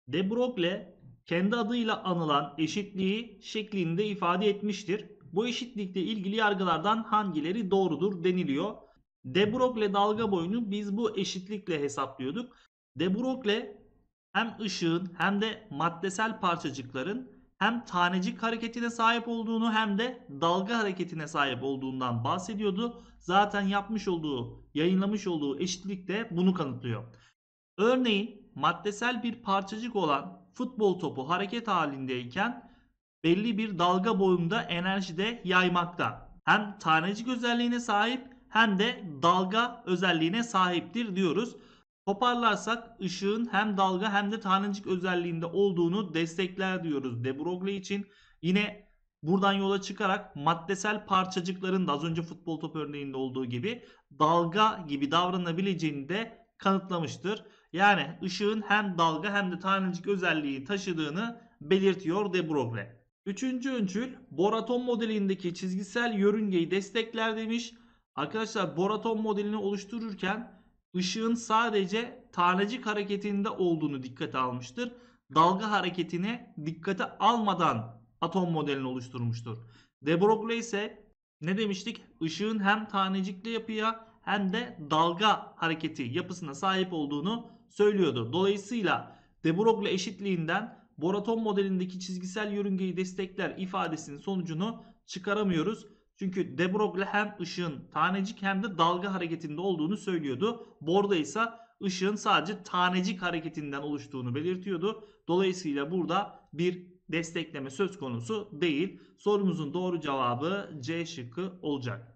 De Broglie kendi adıyla anılan eşitliği şeklinde ifade etmiştir. Bu eşitlikle ilgili yargılardan hangileri doğrudur deniliyor. De Broglie dalga boyunu biz bu eşitlikle hesaplıyorduk. De Broglie hem ışığın hem de maddesel parçacıkların hem tanecik hareketine sahip olduğunu hem de dalga hareketine sahip olduğundan bahsediyordu. Zaten yayınlamış olduğu eşitlik de bunu kanıtlıyor. Örneğin maddesel bir parçacık olan futbol topu hareket halindeyken belli bir dalga boyunda enerjide yaymakta. Hem tanecik özelliğine sahip hem de dalga özelliğine sahiptir diyoruz. Toparlarsak ışığın hem dalga hem de tanecik özelliğinde olduğunu destekler diyoruz de Broglie için. Yine buradan yola çıkarak maddesel parçacıkların da az önce futbol topu örneğinde olduğu gibi dalga gibi davranabileceğini de kanıtlamıştır. Yani ışığın hem dalga hem de tanecik özelliği taşıdığını belirtiyor de Broglie. Üçüncü öncül Bohr atom modelindeki çizgisel yörüngeyi destekler demiş. Arkadaşlar Bohr atom modelini oluştururken ışığın sadece tanecik hareketinde olduğunu dikkate almıştır. Dalga hareketini dikkate almadan atom modelini oluşturmuştur. De Broglie ise ne demiştik? Işığın hem tanecikli yapıya hem de dalga hareketi yapısına sahip olduğunu söylüyordu. Dolayısıyla de Broglie eşitliğinden Bohr atom modelindeki çizgisel yörüngeyi destekler ifadesinin sonucunu çıkaramıyoruz. Çünkü de Broglie hem ışığın tanecik hem de dalga hareketinde olduğunu söylüyordu. Bohr'da ise ışığın sadece tanecik hareketinden oluştuğunu belirtiyordu. Dolayısıyla burada bir destekleme söz konusu değil. Sorumuzun doğru cevabı C şıkkı olacak.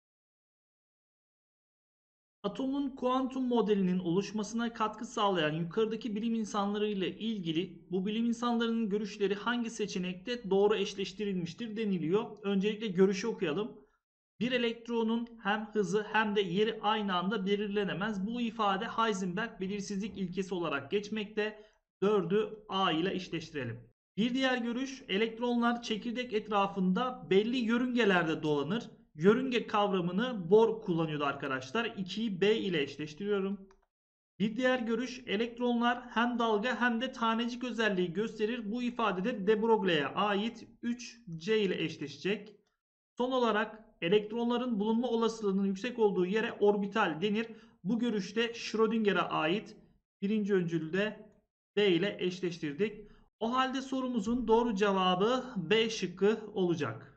Atomun kuantum modelinin oluşmasına katkı sağlayan yukarıdaki bilim insanları ile ilgili bu bilim insanlarının görüşleri hangi seçenekte doğru eşleştirilmiştir deniliyor. Öncelikle görüşü okuyalım. Bir elektronun hem hızı hem de yeri aynı anda belirlenemez. Bu ifade Heisenberg belirsizlik ilkesi olarak geçmekte. 4'ü A ile eşleştirelim. Bir diğer görüş elektronlar çekirdek etrafında belli yörüngelerde dolanır. Yörünge kavramını Bohr kullanıyordu arkadaşlar. 2'yi B ile eşleştiriyorum. Bir diğer görüş elektronlar hem dalga hem de tanecik özelliği gösterir. Bu ifadede de Broglie'ye ait 3C ile eşleşecek. Son olarak elektronların bulunma olasılığının yüksek olduğu yere orbital denir. Bu görüşte Schrödinger'e ait birinci öncülde B ile eşleştirdik. O halde sorumuzun doğru cevabı B şıkkı olacak.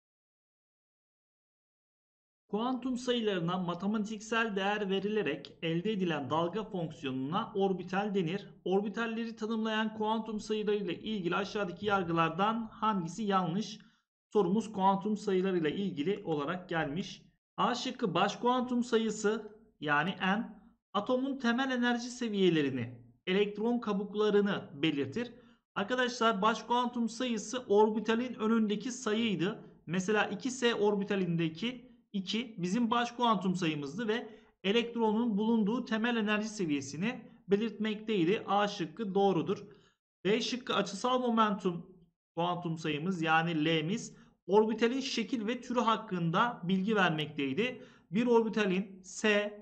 Kuantum sayılarına matematiksel değer verilerek elde edilen dalga fonksiyonuna orbital denir. Orbitalleri tanımlayan kuantum sayıları ile ilgili aşağıdaki yargılardan hangisi yanlış? Sorumuz kuantum sayıları ile ilgili olarak gelmiş. A şıkkı baş kuantum sayısı yani n atomun temel enerji seviyelerini, elektron kabuklarını belirtir. Arkadaşlar baş kuantum sayısı orbitalin önündeki sayıydı. Mesela 2s orbitalindeki 2 bizim baş kuantum sayımızdı ve elektronun bulunduğu temel enerji seviyesini belirtmekteydi. A şıkkı doğrudur. B şıkkı açısal momentum kuantum sayımız yani L'miz orbitalin şekil ve türü hakkında bilgi vermekteydi. Bir orbitalin S,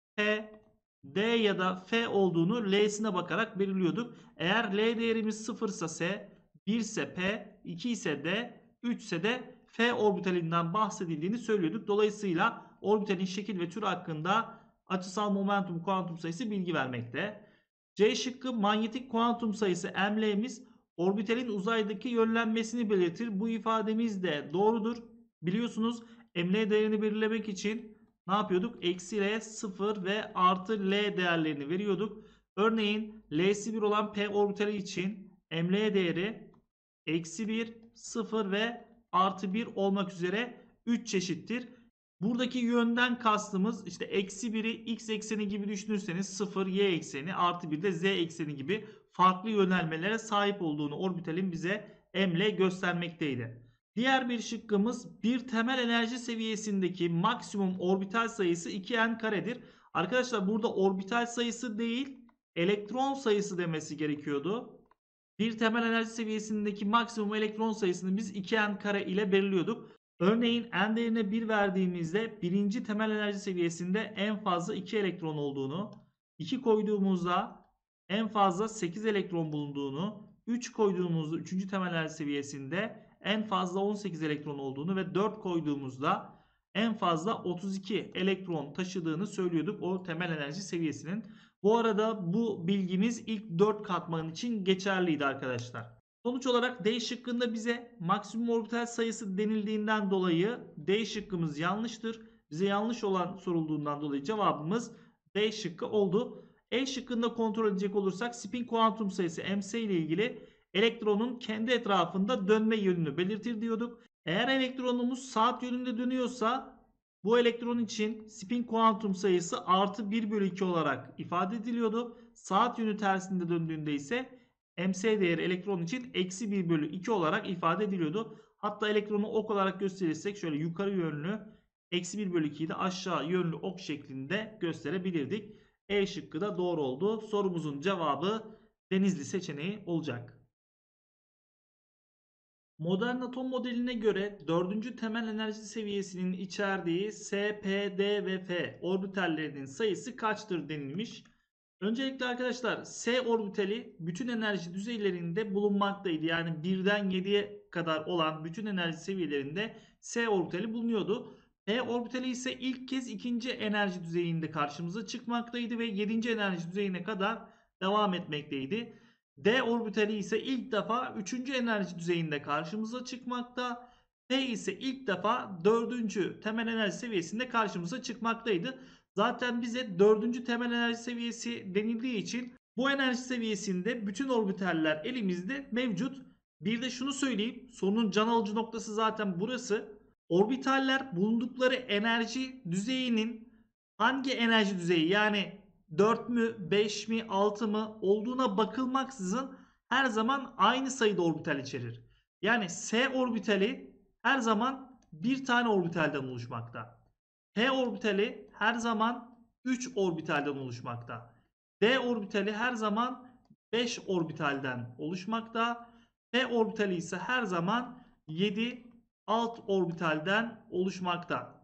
P, D ya da F olduğunu L'sine bakarak belirliyorduk. Eğer L değerimiz 0 ise S, 1 ise P, 2 ise D, 3 ise de F orbitalinden bahsedildiğini söylüyorduk. Dolayısıyla orbitalin şekil ve tür hakkında açısal momentum kuantum sayısı bilgi vermekte. C şıkkı manyetik kuantum sayısı mL'miz orbitalin uzaydaki yönlenmesini belirtir. Bu ifademiz de doğrudur. Biliyorsunuz mL değerini belirlemek için ne yapıyorduk? Eksi L, 0 ve artı L değerlerini veriyorduk. Örneğin L'si 1 olan P orbitali için mL değeri eksi 1, 0 ve artı 1 olmak üzere 3 çeşittir. Buradaki yönden kastımız işte eksi 1'i x ekseni gibi düşünürseniz 0 y ekseni artı 1 de z ekseni gibi farklı yönelmelere sahip olduğunu orbitalin bize m göstermekteydi. Diğer bir şıkkımız bir temel enerji seviyesindeki maksimum orbital sayısı 2n karedir. Arkadaşlar burada orbital sayısı değil elektron sayısı demesi gerekiyordu. Bir temel enerji seviyesindeki maksimum elektron sayısını biz 2n kare ile belirliyorduk. Örneğin n değerine 1 verdiğimizde birinci temel enerji seviyesinde en fazla 2 elektron olduğunu, 2 koyduğumuzda en fazla 8 elektron bulunduğunu, 3 koyduğumuzda 3. temel enerji seviyesinde en fazla 18 elektron olduğunu ve 4 koyduğumuzda en fazla 32 elektron taşıdığını söylüyorduk o temel enerji seviyesinin. Bu arada bu bilgimiz ilk 4 katman için geçerliydi arkadaşlar. Sonuç olarak D şıkkında bize maksimum orbital sayısı denildiğinden dolayı D şıkkımız yanlıştır. Bize yanlış olan sorulduğundan dolayı cevabımız D şıkkı oldu. E şıkkında kontrol edecek olursak spin kuantum sayısı ms ile ilgili elektronun kendi etrafında dönme yönünü belirtir diyorduk. Eğer elektronumuz saat yönünde dönüyorsa bu elektron için spin kuantum sayısı artı 1 bölü 2 olarak ifade ediliyordu. Saat yönü tersinde döndüğünde ise ms değeri elektron için eksi 1 bölü 2 olarak ifade ediliyordu. Hatta elektronu ok olarak gösterirsek şöyle yukarı yönlü eksi 1 bölü 2'yi de aşağı yönlü ok şeklinde gösterebilirdik. E şıkkı da doğru oldu. Sorumuzun cevabı Denizli seçeneği olacak. Modern atom modeline göre 4. temel enerji seviyesinin içerdiği S, P, D ve F orbitallerinin sayısı kaçtır denilmiş. Öncelikle arkadaşlar S orbitali bütün enerji düzeylerinde bulunmaktaydı. Yani 1'den 7'ye kadar olan bütün enerji seviyelerinde S orbitali bulunuyordu. P orbitali ise ilk kez ikinci enerji düzeyinde karşımıza çıkmaktaydı ve 7. enerji düzeyine kadar devam etmekteydi. D orbitali ise ilk defa 3. enerji düzeyinde karşımıza çıkmakta. P ise ilk defa 4. temel enerji seviyesinde karşımıza çıkmaktaydı. Zaten bize 4. temel enerji seviyesi denildiği için bu enerji seviyesinde bütün orbitaller elimizde mevcut. Bir de şunu söyleyeyim. Sorunun can alıcı noktası zaten burası. Orbitaller bulundukları enerji düzeyinin hangi enerji düzeyi yani 4 mü 5 mi 6 mı olduğuna bakılmaksızın her zaman aynı sayıda orbital içerir. Yani S orbitali her zaman bir tane orbitalden oluşmakta. P orbitali her zaman 3 orbitalden oluşmakta. D orbitali her zaman 5 orbitalden oluşmakta. P orbitali ise her zaman 7 alt orbitalden oluşmakta.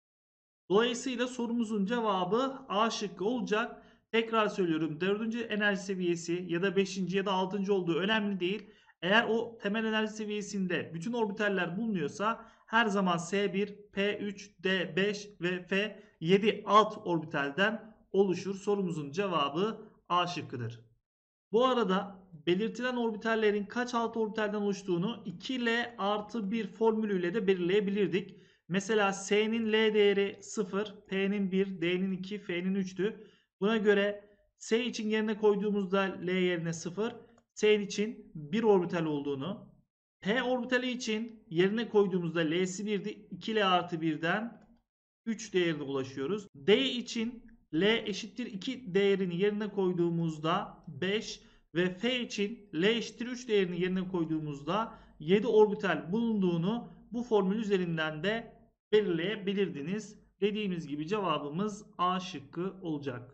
Dolayısıyla sorumuzun cevabı A şıkkı olacak. Tekrar söylüyorum 4. enerji seviyesi ya da 5. ya da 6. olduğu önemli değil. Eğer o temel enerji seviyesinde bütün orbitaller bulunuyorsa her zaman S1, P3, D5 ve F 7 alt orbitalden oluşur. Sorumuzun cevabı A şıkkıdır. Bu arada belirtilen orbitallerin kaç alt orbitalden oluştuğunu 2L artı 1 formülüyle de belirleyebilirdik. Mesela S'nin L değeri 0, P'nin 1, D'nin 2, F'nin 3'tü. Buna göre S için yerine koyduğumuzda L yerine 0, S için 1 orbital olduğunu, P orbitali için yerine koyduğumuzda L'si 1'di, 2L artı 1'den 3 değerine ulaşıyoruz. D için L eşittir 2 değerini yerine koyduğumuzda 5 ve F için L eşittir 3 değerini yerine koyduğumuzda 7 orbital bulunduğunu bu formül üzerinden de belirleyebilirdiniz. Dediğimiz gibi cevabımız A şıkkı olacak.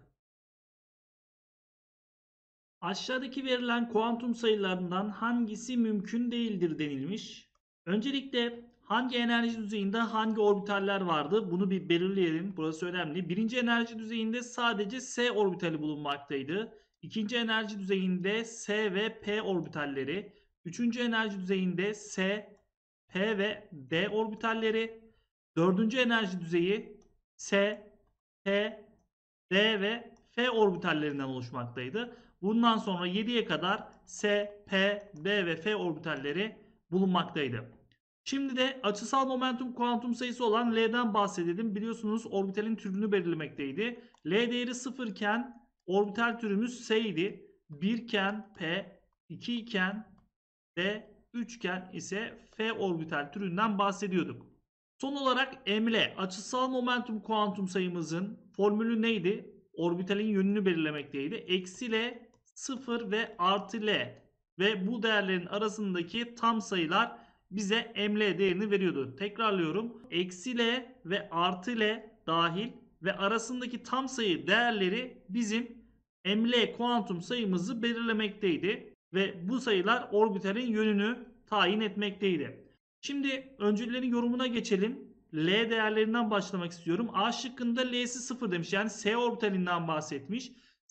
Aşağıdaki verilen kuantum sayılarından hangisi mümkün değildir denilmiş. Öncelikle hangi enerji düzeyinde hangi orbitaller vardı bunu bir belirleyelim. Burası önemli. Birinci enerji düzeyinde sadece S orbitali bulunmaktaydı. İkinci enerji düzeyinde S ve P orbitalleri. Üçüncü enerji düzeyinde S, P ve D orbitalleri. Dördüncü enerji düzeyi S, P, D ve F orbitallerinden oluşmaktaydı. Bundan sonra 7'ye kadar S, P, D ve F orbitalleri bulunmaktaydı. Şimdi de açısal momentum kuantum sayısı olan L'den bahsedelim. Biliyorsunuz orbitalin türünü belirlemekteydi. L değeri 0 iken orbital türümüz S idi. 1 iken P, 2 iken D, 3 iken ise F orbital türünden bahsediyorduk. Son olarak Ml açısal momentum kuantum sayımızın formülü neydi? Orbitalin yönünü belirlemekteydi. Eksi L, 0 ve artı L ve bu değerlerin arasındaki tam sayılar bize Ml değerini veriyordu. Tekrarlıyorum. Eksi L ve artı L dahil ve arasındaki tam sayı değerleri bizim Ml kuantum sayımızı belirlemekteydi. Ve bu sayılar orbitalin yönünü tayin etmekteydi. Şimdi öncüllerin yorumuna geçelim. L değerlerinden başlamak istiyorum. A şıkkında L'si 0 demiş. Yani S orbitalinden bahsetmiş.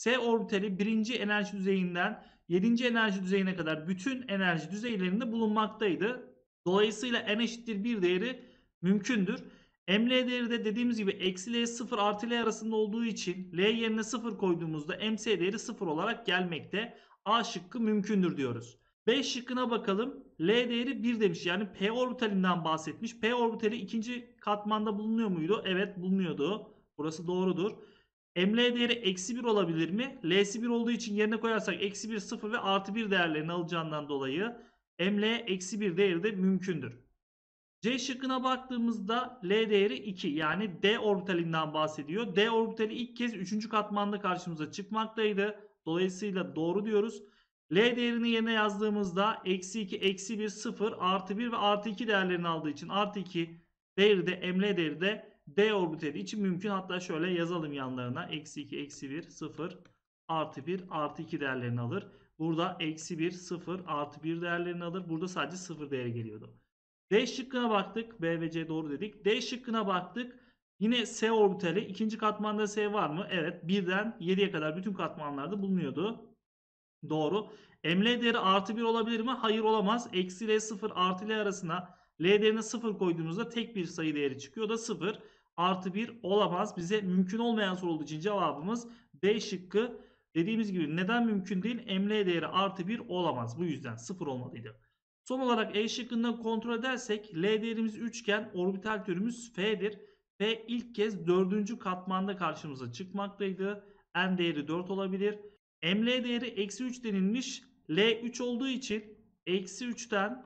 S orbitali birinci enerji düzeyinden 7. enerji düzeyine kadar bütün enerji düzeylerinde bulunmaktaydı. Dolayısıyla n eşittir 1 değeri mümkündür. ML değeri de dediğimiz gibi eksi L 0 artı L arasında olduğu için L yerine 0 koyduğumuzda MC değeri 0 olarak gelmekte. A şıkkı mümkündür diyoruz. B şıkkına bakalım. L değeri 1 demiş. Yani P orbitalinden bahsetmiş. P orbitali ikinci katmanda bulunuyor muydu? Evet, bulunuyordu. Burası doğrudur. ML değeri eksi 1 olabilir mi? L'si 1 olduğu için yerine koyarsak eksi 1, 0 ve artı 1 değerlerini alacağından dolayı ML eksi 1 değeri de mümkündür. C şıkkına baktığımızda L değeri 2, yani D orbitalinden bahsediyor. D orbitali ilk kez 3. katmanda karşımıza çıkmaktaydı. Dolayısıyla doğru diyoruz. L değerini yerine yazdığımızda eksi 2, eksi 1, 0, artı 1 ve artı 2 değerlerini aldığı için artı 2 değeri de ML değeri de D orbitali için mümkün. Hatta şöyle yazalım yanlarına. Eksi 2, eksi 1, 0, artı 1, artı 2 değerlerini alır. Burada eksi 1, 0, artı 1 değerlerini alır. Burada sadece 0 değeri geliyordu. D şıkkına baktık. B ve C doğru dedik. D şıkkına baktık. Yine S orbitali. İkinci katmanda S var mı? Evet. 1'den 7'ye kadar bütün katmanlarda bulunuyordu. Doğru. ML değeri artı 1 olabilir mi? Hayır, olamaz. Eksi L 0 artı L arasına L değerine 0 koyduğumuzda tek bir sayı değeri çıkıyor. O da 0. Artı 1 olamaz. Bize mümkün olmayan soru olduğu için cevabımız D şıkkı. Dediğimiz gibi neden mümkün değil? ML değeri artı 1 olamaz. Bu yüzden 0 olmalıydı. Son olarak E şıkkından kontrol edersek L değerimiz 3 iken orbital türümüz F'dir. F ilk kez 4. katmanda karşımıza çıkmaktaydı. N değeri 4 olabilir. ML değeri eksi 3 denilmiş. L 3 olduğu için eksi 3'ten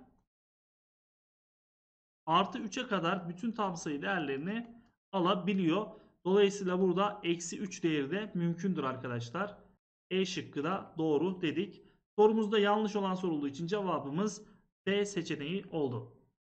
artı 3'e kadar bütün tam sayı değerlerini alabiliyor. Dolayısıyla burada eksi 3 değeri de mümkündür arkadaşlar. E şıkkı da doğru dedik. Sorumuzda yanlış olan sorulduğu için cevabımız D seçeneği oldu.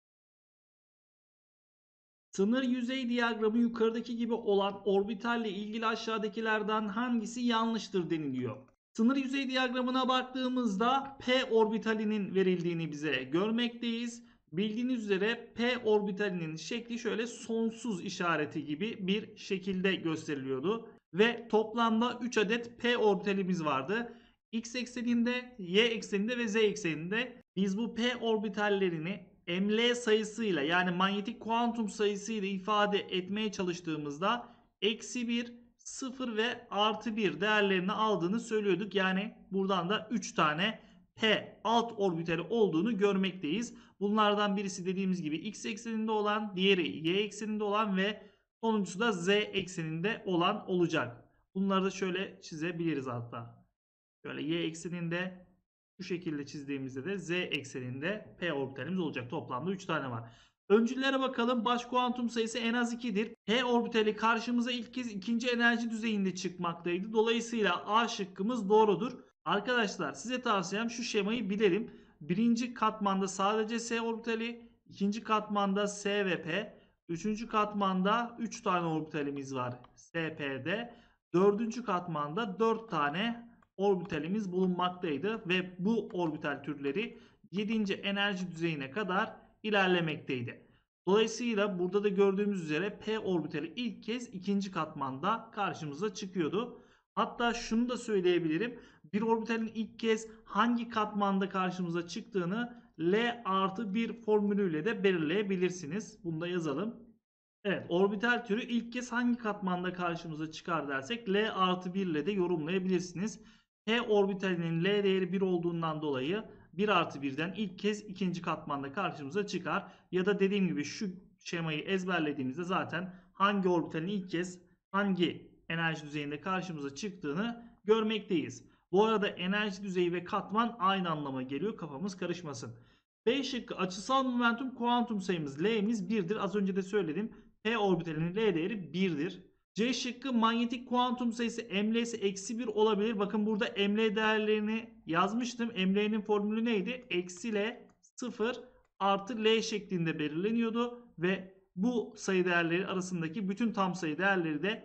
Sınır yüzey diyagramı yukarıdaki gibi olan orbitalle ilgili aşağıdakilerden hangisi yanlıştır deniliyor. Sınır yüzey diyagramına baktığımızda P orbitalinin verildiğini bize görmekteyiz. Bildiğiniz üzere P orbitalinin şekli şöyle sonsuz işareti gibi bir şekilde gösteriliyordu. Ve toplamda 3 adet P orbitalimiz vardı. X ekseninde, Y ekseninde ve Z ekseninde. Biz bu P orbitallerini ML sayısıyla, yani manyetik kuantum sayısıyla ifade etmeye çalıştığımızda eksi 1, 0 ve artı 1 değerlerini aldığını söylüyorduk. Yani buradan da 3 tane P alt orbitali olduğunu görmekteyiz. Bunlardan birisi dediğimiz gibi X ekseninde olan, diğeri Y ekseninde olan ve sonuncusu da Z ekseninde olan olacak. Bunları da şöyle çizebiliriz hatta. Şöyle Y ekseninde şu şekilde çizdiğimizde de Z ekseninde P orbitalimiz olacak. Toplamda 3 tane var. Öncüllere bakalım. Baş kuantum sayısı en az 2'dir. P orbitali karşımıza ilk kez ikinci enerji düzeyinde çıkmaktaydı. Dolayısıyla A şıkkımız doğrudur. Arkadaşlar size tavsiyem şu şemayı bilelim. Birinci katmanda sadece S orbitali, ikinci katmanda S ve P, üçüncü katmanda 3 tane orbitalimiz var SP'de, dördüncü katmanda 4 tane orbitalimiz bulunmaktaydı ve bu orbital türleri 7. enerji düzeyine kadar ilerlemekteydi. Dolayısıyla burada da gördüğümüz üzere P orbitali ilk kez ikinci katmanda karşımıza çıkıyordu. Hatta şunu da söyleyebilirim. Bir orbitalin ilk kez hangi katmanda karşımıza çıktığını L artı 1 formülüyle de belirleyebilirsiniz. Bunu da yazalım. Evet, orbital türü ilk kez hangi katmanda karşımıza çıkar dersek L artı 1 ile de yorumlayabilirsiniz. P orbitalinin L değeri 1 olduğundan dolayı 1 artı 1'den ilk kez ikinci katmanda karşımıza çıkar. Ya da dediğim gibi şu şemayı ezberlediğimizde zaten hangi orbitalin ilk kez hangi enerji düzeyinde karşımıza çıktığını görmekteyiz. Bu arada enerji düzeyi ve katman aynı anlama geliyor. Kafamız karışmasın. B şıkkı açısal momentum kuantum sayımız L'miz 1'dir. Az önce de söyledim. P orbitalinin L değeri 1'dir. C şıkkı manyetik kuantum sayısı ML'si eksi 1 olabilir. Bakın burada ML değerlerini yazmıştım. ML'nin formülü neydi? Eksi L 0 artı L şeklinde belirleniyordu. Ve bu sayı değerleri arasındaki bütün tam sayı değerleri de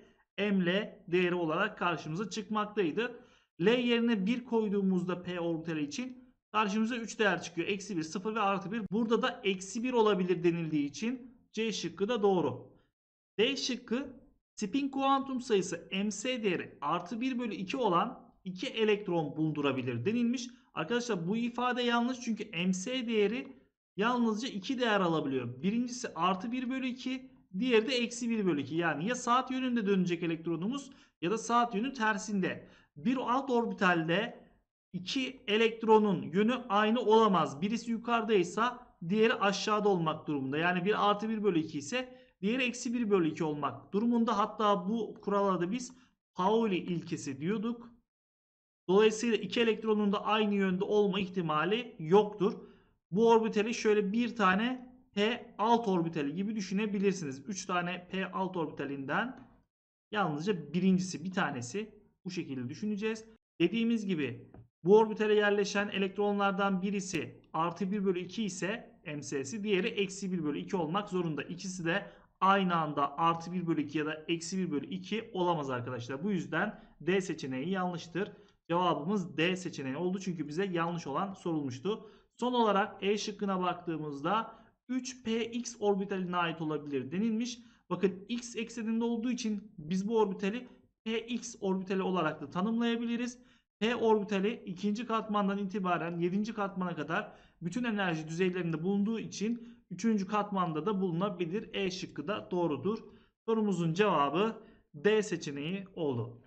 ML değeri olarak karşımıza çıkmaktaydı. L yerine 1 koyduğumuzda P orbitali için karşımıza 3 değer çıkıyor. Eksi 1, 0 ve artı 1. Burada da eksi 1 olabilir denildiği için C şıkkı da doğru. D şıkkı Spin kuantum sayısı MC değeri artı 1 bölü 2 olan 2 elektron bulundurabilir denilmiş. Arkadaşlar bu ifade yanlış çünkü MC değeri yalnızca 2 değer alabiliyor. Birincisi artı 1 bölü 2, diğeri de eksi 1 bölü 2. Yani ya saat yönünde dönecek elektronumuz ya da saat yönü tersinde. Bir alt orbitalde iki elektronun yönü aynı olamaz. Birisi yukarıdaysa diğeri aşağıda olmak durumunda. Yani bir artı 1 bölü 2 ise diğeri eksi 1 bölü 2 olmak durumunda. Hatta bu kurala da biz Pauli ilkesi diyorduk. Dolayısıyla iki elektronun da aynı yönde olma ihtimali yoktur. Bu orbitali şöyle bir tane p alt orbitali gibi düşünebilirsiniz. 3 tane p alt orbitalinden yalnızca birincisi, bir tanesi, bu şekilde düşüneceğiz. Dediğimiz gibi bu orbitale yerleşen elektronlardan birisi artı 1 bölü 2 ise MS'si, diğeri eksi 1 bölü 2 olmak zorunda. İkisi de aynı anda artı 1 bölü 2 ya da eksi 1 bölü 2 olamaz arkadaşlar. Bu yüzden D seçeneği yanlıştır. Cevabımız D seçeneği oldu çünkü bize yanlış olan sorulmuştu. Son olarak E şıkkına baktığımızda 3px orbitaline ait olabilir denilmiş. Bakın x ekseninde olduğu için biz bu orbitali px orbitali olarak da tanımlayabiliriz. P orbitali ikinci katmandan itibaren 7. katmana kadar bütün enerji düzeylerinde bulunduğu için 3. katmanda da bulunabilir. E şıkkı da doğrudur. Sorumuzun cevabı D seçeneği oldu.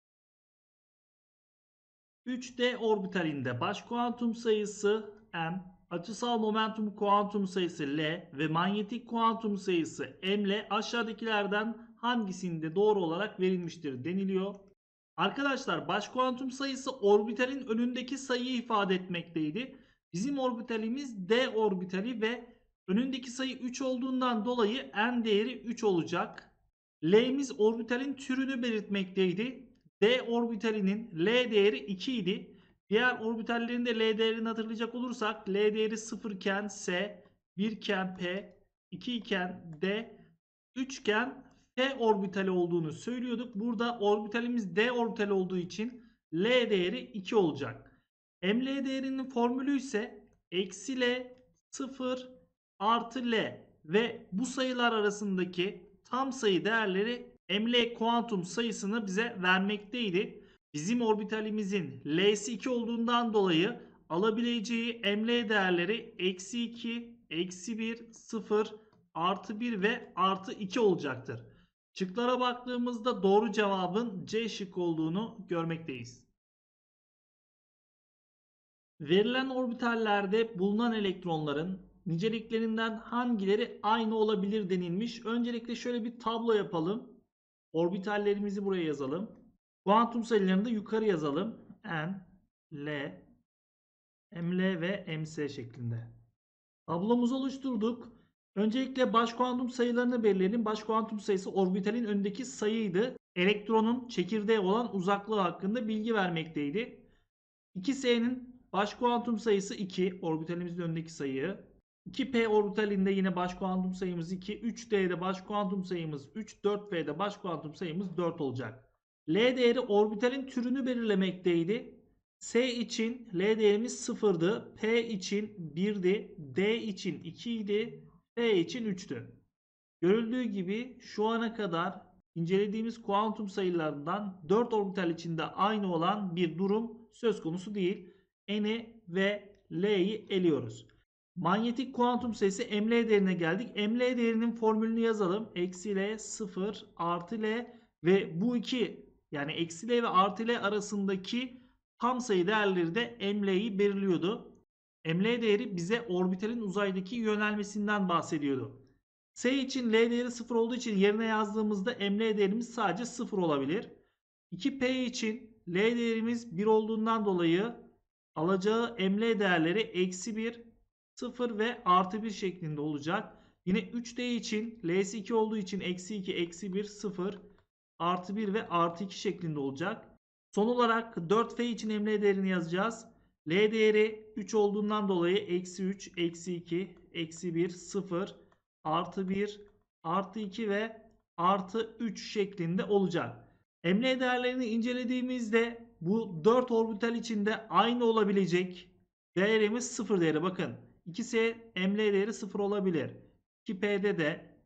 3D orbitalinde baş kuantum sayısı m, açısal momentum kuantum sayısı L ve manyetik kuantum sayısı M ile aşağıdakilerden hangisinde doğru olarak verilmiştir deniliyor. Arkadaşlar baş kuantum sayısı orbitalin önündeki sayıyı ifade etmekteydi. Bizim orbitalimiz D orbitali ve önündeki sayı 3 olduğundan dolayı n değeri 3 olacak. L'miz orbitalin türünü belirtmekteydi. D orbitalinin L değeri 2 idi. Diğer orbitallerin de L değerini hatırlayacak olursak L değeri 0 iken S, 1 iken P, 2 iken D, 3 iken F orbitali olduğunu söylüyorduk. Burada orbitalimiz D orbitali olduğu için L değeri 2 olacak. ML değerinin formülü ise eksi L, 0 artı L ve bu sayılar arasındaki tam sayı değerleri ML kuantum sayısını bize vermekteydi. Bizim orbitalimizin L'si 2 olduğundan dolayı alabileceği ML değerleri eksi 2, eksi 1, 0, artı 1 ve artı 2 olacaktır. Şıklara baktığımızda doğru cevabın C şık olduğunu görmekteyiz. Verilen orbitallerde bulunan elektronların niceliklerinden hangileri aynı olabilir denilmiş. Öncelikle şöyle bir tablo yapalım. Orbitallerimizi buraya yazalım. Kuantum sayılarını da yukarı yazalım. N, L, ML ve MC şeklinde. Tablomuzu oluşturduk. Öncelikle baş kuantum sayılarını belirleyelim. Baş kuantum sayısı orbitalin önündeki sayıydı. Elektronun çekirdeğe olan uzaklığı hakkında bilgi vermekteydi. 2S'nin baş kuantum sayısı 2. Orbitalimizin önündeki sayı. 2P orbitalinde yine baş kuantum sayımız 2. 3D'de baş kuantum sayımız 3. 4P'de baş kuantum sayımız 4 olacak. L değeri orbitalin türünü belirlemekteydi. S için L değerimiz 0'dı. P için 1'di. D için 2 idi. F için 3'tü. Görüldüğü gibi şu ana kadar incelediğimiz kuantum sayılarından 4 orbital içinde aynı olan bir durum söz konusu değil. N'i ve L'yi eliyoruz. Manyetik kuantum sayısı ML değerine geldik. ML değerinin formülünü yazalım. Eksi L, 0, artı L ve bu iki, yani eksi L ve artı L arasındaki tam sayı değerleri de ML'yi belirliyordu. ML değeri bize orbitalin uzaydaki yönelmesinden bahsediyordu. S için L değeri 0 olduğu için yerine yazdığımızda ML değerimiz sadece 0 olabilir. 2P için L değerimiz 1 olduğundan dolayı alacağı ML değerleri eksi 1, 0 ve artı 1 şeklinde olacak. Yine 3D için L'si 2 olduğu için eksi 2, eksi 1, 0, artı 1 ve artı 2 şeklinde olacak. Son olarak 4F için ML değerini yazacağız. L değeri 3 olduğundan dolayı eksi 3, eksi 2, eksi 1, 0, artı 1, artı 2 ve artı 3 şeklinde olacak. ML değerlerini incelediğimizde bu 4 orbital içinde aynı olabilecek değerimiz 0 değeri. Bakın 2S ML değeri 0 olabilir. 2P'de de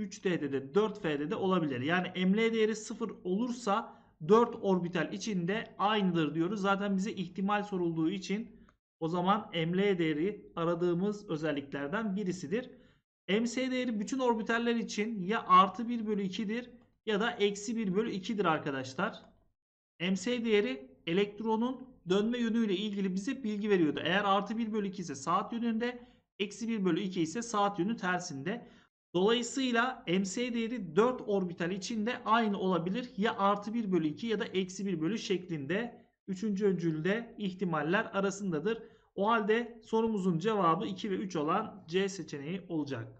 3D'de de 4F'de de olabilir. Yani ML değeri 0 olursa 4 orbital içinde aynıdır diyoruz. Zaten bize ihtimal sorulduğu için o zaman ML değeri aradığımız özelliklerden birisidir. MC değeri bütün orbitaller için ya artı 1 bölü 2'dir ya da eksi 1 bölü 2'dir arkadaşlar. MC değeri elektronun dönme yönüyle ilgili bize bilgi veriyordu. Eğer artı 1 bölü 2 ise saat yönünde, eksi 1 bölü 2 ise saat yönü tersinde. Dolayısıyla MC değeri 4 orbital içinde aynı olabilir. Ya artı 1 bölü 2 ya da eksi 1 bölü şeklinde. Üçüncü öncülde ihtimaller arasındadır. O halde sorumuzun cevabı 2 ve 3 olan C seçeneği olacak.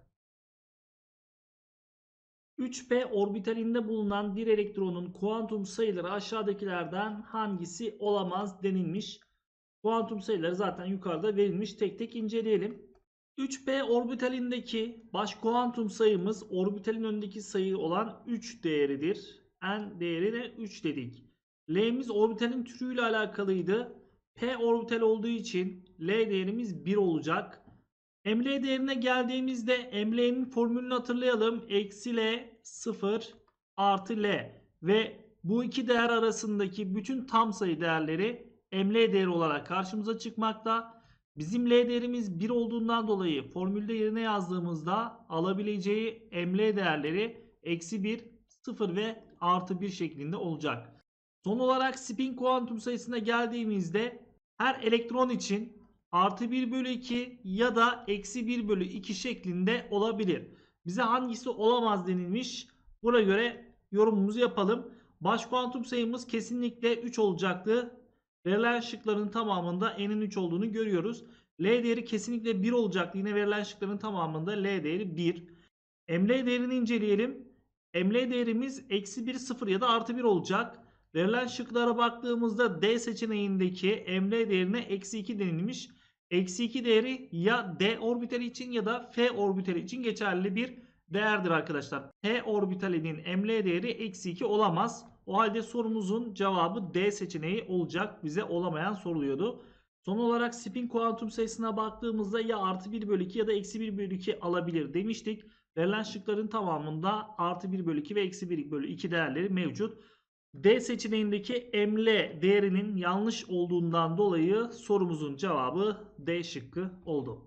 3p orbitalinde bulunan bir elektronun kuantum sayıları aşağıdakilerden hangisi olamaz denilmiş. Kuantum sayıları zaten yukarıda verilmiş. Tek tek inceleyelim. 3p orbitalindeki baş kuantum sayımız orbitalin önündeki sayı olan 3 değeridir. N değerine 3 dedik. L'miz orbitalin türüyle alakalıydı. P orbital olduğu için L değerimiz 1 olacak. ML değerine geldiğimizde ML'nin formülünü hatırlayalım. Eksi L 0 artı L ve bu iki değer arasındaki bütün tam sayı değerleri ML değeri olarak karşımıza çıkmakta. Bizim L değerimiz 1 olduğundan dolayı formülde yerine yazdığımızda alabileceği ML değerleri eksi 1, 0 ve artı 1 şeklinde olacak. Son olarak spin kuantum sayısına geldiğimizde her elektron için artı 1 bölü 2 ya da eksi 1 bölü 2 şeklinde olabilir. Bize hangisi olamaz denilmiş. Buna göre yorumumuzu yapalım. Baş kuantum sayımız kesinlikle 3 olacaktı. Verilen şıkların tamamında n'in 3 olduğunu görüyoruz. L değeri kesinlikle 1 olacaktı. Yine verilen şıkların tamamında L değeri 1. ML değerini inceleyelim. ML değerimiz eksi 1, 0 ya da artı 1 olacak. Verilen şıklara baktığımızda D seçeneğindeki ML değerine eksi 2 denilmiş. Eksi 2 değeri ya D orbitali için ya da F orbitali için geçerli bir değerdir arkadaşlar. P orbitalinin ML değeri eksi 2 olamaz. O halde sorumuzun cevabı D seçeneği olacak. Bize olamayan soruluyordu. Son olarak spin kuantum sayısına baktığımızda ya artı 1 bölü 2 ya da eksi 1 bölü 2 alabilir demiştik. Verilen şıkların tamamında artı 1 bölü 2 ve eksi 1 bölü 2 değerleri mevcut. D seçeneğindeki ML değerinin yanlış olduğundan dolayı sorumuzun cevabı D şıkkı oldu.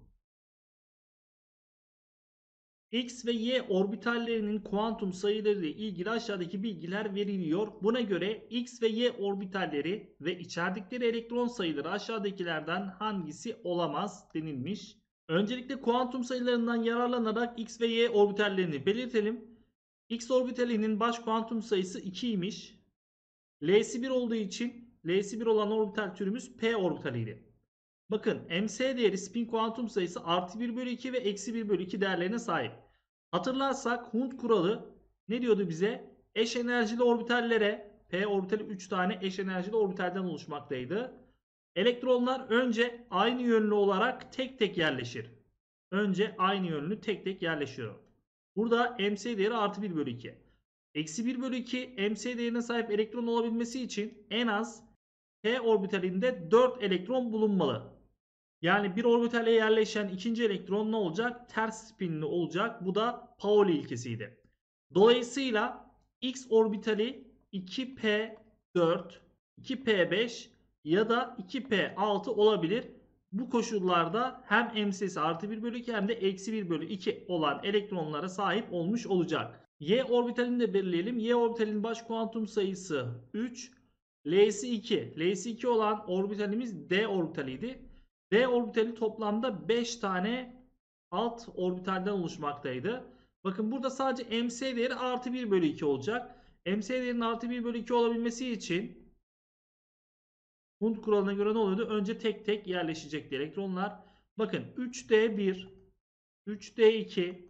X ve Y orbitallerinin kuantum sayıları ile ilgili aşağıdaki bilgiler veriliyor. Buna göre X ve Y orbitalleri ve içerdikleri elektron sayıları aşağıdakilerden hangisi olamaz denilmiş. Öncelikle kuantum sayılarından yararlanarak X ve Y orbitallerini belirtelim. X orbitalinin baş kuantum sayısı 2'ymiş. L'si 1 olduğu için L'si 1 olan orbital türümüz P orbitaliydi. Bakın MC değeri spin kuantum sayısı artı 1 bölü 2 ve eksi 1 bölü 2 değerlerine sahip. Hatırlarsak Hund kuralı ne diyordu bize? Eş enerjili orbitallere P orbitali 3 tane eş enerjili orbitalden oluşmaktaydı. Elektronlar önce aynı yönlü olarak tek tek yerleşir. Önce aynı yönlü tek tek yerleşiyor. Burada MC değeri artı 1 bölü 2. Eksi 1 bölü 2 MC değerine sahip elektron olabilmesi için en az P orbitalinde 4 elektron bulunmalı. Yani bir orbitale yerleşen ikinci elektron ne olacak? Ters spinli olacak. Bu da Pauli ilkesiydi. Dolayısıyla X orbitali 2p4, 2p5 ya da 2p6 olabilir. Bu koşullarda hem MC'si artı 1 bölü 2 hem de eksi 1 bölü 2 olan elektronlara sahip olmuş olacak. Y orbitalini de belirleyelim. Y orbitalinin baş kuantum sayısı 3. L'si 2. L'si 2 olan orbitalimiz D orbitaliydi. D orbitali toplamda 5 tane alt orbitalden oluşmaktaydı. Bakın burada sadece MC değeri artı 1 bölü 2 olacak. MC değerinin artı 1 bölü 2 olabilmesi için Hund kuralına göre ne oluyordu? Önce tek tek yerleşecekti elektronlar. Bakın 3D1, 3D2,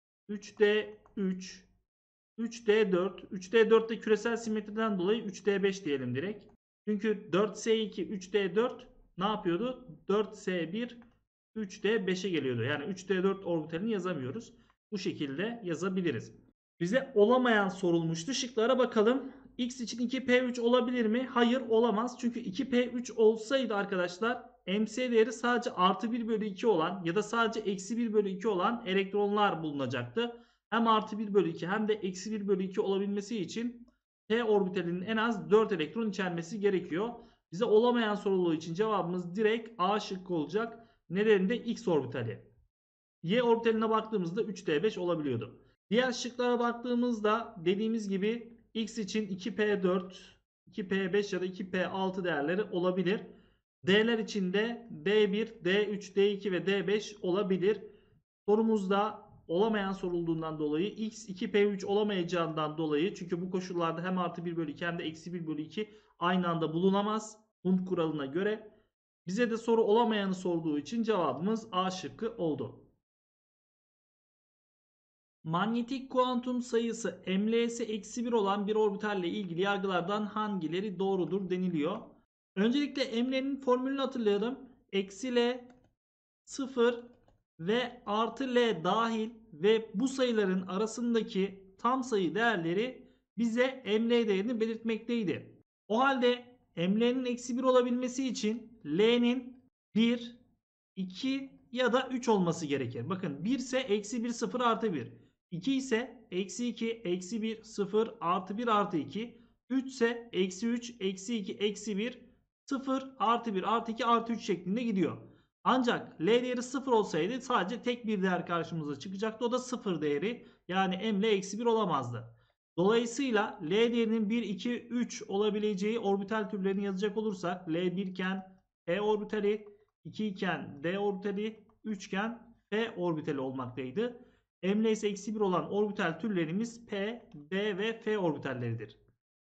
3D3, 3D4, 3D4'te küresel simetriden dolayı 3D5 diyelim direkt. Çünkü 4S2, 3D4 ne yapıyordu? 4S1, 3D5'e geliyordu. Yani 3D4 orbitalini yazamıyoruz. Bu şekilde yazabiliriz. Bize olamayan sorulmuştu. Şıklara bakalım. X için 2P3 olabilir mi? Hayır, olamaz. Çünkü 2P3 olsaydı arkadaşlar MC değeri sadece artı 1 bölü 2 olan ya da sadece eksi 1 bölü 2 olan elektronlar bulunacaktı. hem artı 1 bölü 2 hem de eksi 1 bölü 2 olabilmesi için p orbitalinin en az 4 elektron içermesi gerekiyor. Bize olamayan sorulduğu için cevabımız direkt A şıkkı olacak. Nedeni de x orbitali. Y orbitaline baktığımızda 3d5 olabiliyordu. Diğer şıklara baktığımızda dediğimiz gibi x için 2p4, 2p5 ya da 2p6 değerleri olabilir. D'ler için de D1, D3, D2 ve D5 olabilir. Sorumuzda olamayan sorulduğundan dolayı x 2p3 olamayacağından dolayı, çünkü bu koşullarda hem artı 1 bölü 2 hem de eksi 1 bölü 2 aynı anda bulunamaz Hund kuralına göre. Bize de soru olamayanı sorduğu için cevabımız A şıkkı oldu. Manyetik kuantum sayısı mL'si eksi 1 olan bir orbitalle ilgili yargılardan hangileri doğrudur deniliyor. Öncelikle mL'nin formülünü hatırlayalım. Eksi L, 0 ve artı L dahil ve bu sayıların arasındaki tam sayı değerleri bize mL değerini belirtmekteydi. O halde mL'nin eksi 1 olabilmesi için L'nin 1, 2 ya da 3 olması gerekir. Bakın 1 ise eksi 1, 0 artı 1. 2 ise eksi 2, eksi 1, 0 artı 1 artı 2. 3 ise eksi 3, eksi 2, eksi 1, 0 artı 1 artı 2 artı 3 şeklinde gidiyor. Ancak L değeri 0 olsaydı sadece tek bir değer karşımıza çıkacaktı. O da 0 değeri. Yani mL eksi 1 olamazdı. Dolayısıyla L değerinin 1, 2, 3 olabileceği orbital türlerini yazacak olursak L 1 iken P orbitali, 2 iken D orbitali, 3 iken F orbitali olmaktaydı. mL ise eksi 1 olan orbital türlerimiz P, D ve F orbitalleridir.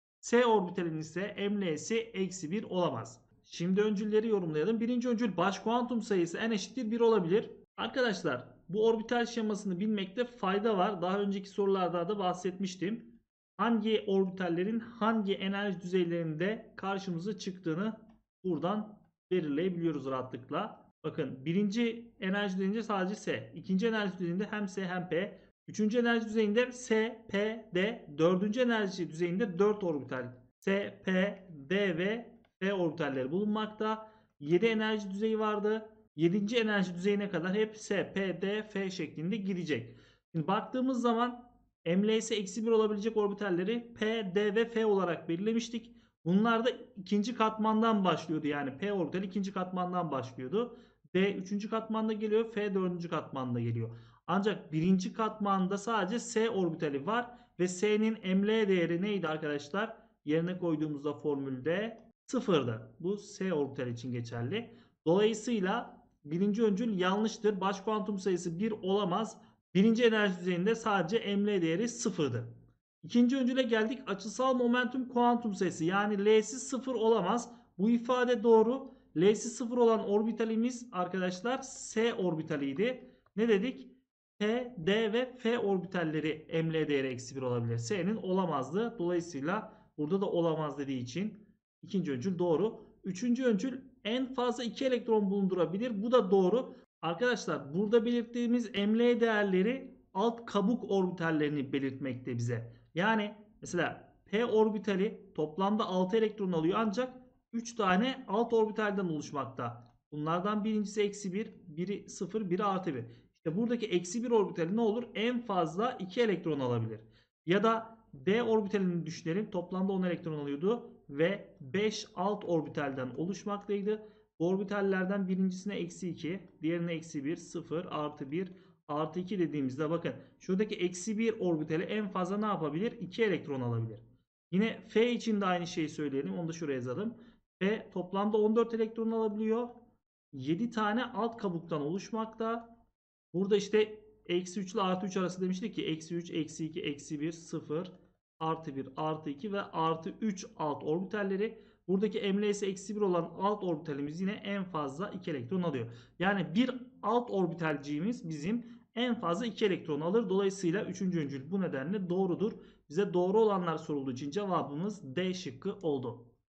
S orbitalinin ise mL'si eksi 1 olamaz. Şimdi öncülleri yorumlayalım. Birinci öncül baş kuantum sayısı n eşittir 1 olabilir. Arkadaşlar bu orbital şemasını bilmekte fayda var. Daha önceki sorularda da bahsetmiştim. Hangi orbitallerin hangi enerji düzeylerinde karşımıza çıktığını buradan belirleyebiliyoruz rahatlıkla. Bakın birinci enerji düzeyinde sadece S. İkinci enerji düzeyinde hem S hem P. Üçüncü enerji düzeyinde S, P, D. Dördüncü enerji düzeyinde 4 orbital S, P, D ve F orbitalleri bulunmakta. 7 enerji düzeyi vardı. 7. enerji düzeyine kadar hep S, P, D, F şeklinde gidecek. Şimdi baktığımız zaman mL'si eksi 1 olabilecek orbitalleri P, D ve F olarak belirlemiştik. Bunlar da ikinci katmandan başlıyordu. Yani P orbitali ikinci katmandan başlıyordu. D üçüncü katmanda geliyor. F dördüncü katmanda geliyor. Ancak birinci katmanda sadece S orbitali var. Ve S'nin mL değeri neydi arkadaşlar? Yerine koyduğumuzda formülde 0'dı. Bu S orbitali için geçerli. Dolayısıyla birinci öncül yanlıştır. Baş kuantum sayısı 1 olamaz. Birinci enerji düzeyinde sadece mL değeri 0'dı. İkinci öncüle geldik. Açısal momentum kuantum sayısı, yani L'si 0 olamaz. Bu ifade doğru. L'si 0 olan orbitalimiz arkadaşlar S orbitaliydi. Ne dedik? P, D ve F orbitalleri mL değeri eksi 1 olabilir. S'nin olamazdı. Dolayısıyla burada da olamaz dediği için ikinci öncül doğru. Üçüncü öncül en fazla 2 elektron bulundurabilir. Bu da doğru. Arkadaşlar burada belirttiğimiz mL değerleri alt kabuk orbitallerini belirtmekte bize. Yani mesela P orbitali toplamda 6 elektron alıyor ancak 3 tane alt orbitalden oluşmakta. Bunlardan birincisi eksi 1, biri 0, biri artı 1. İşte buradaki eksi 1 orbitali ne olur? En fazla 2 elektron alabilir. Ya da D orbitalini düşünelim. Toplamda 10 elektron alıyordu ve 5 alt orbitalden oluşmaktaydı. Bu orbitallerden birincisine eksi 2, diğerine eksi 1, 0, artı 1, artı 2 dediğimizde bakın şuradaki eksi 1 orbitali en fazla ne yapabilir? 2 elektron alabilir. Yine F için de aynı şeyi söyleyelim. Onu da şuraya yazalım. F toplamda 14 elektron alabiliyor. 7 tane alt kabuktan oluşmakta. Burada işte eksi 3 ile artı 3 arası demiştik ki eksi 3, eksi 2, eksi 1, 0, artı 1, artı 2 ve artı 3 alt orbitalleri. Buradaki mL'si eksi 1 olan alt orbitalimiz yine en fazla 2 elektron alıyor. Yani bir alt orbitalciğimiz bizim en fazla 2 elektron alır. Dolayısıyla 3. öncül bu nedenle doğrudur. Bize doğru olanlar sorulduğu için cevabımız D şıkkı oldu.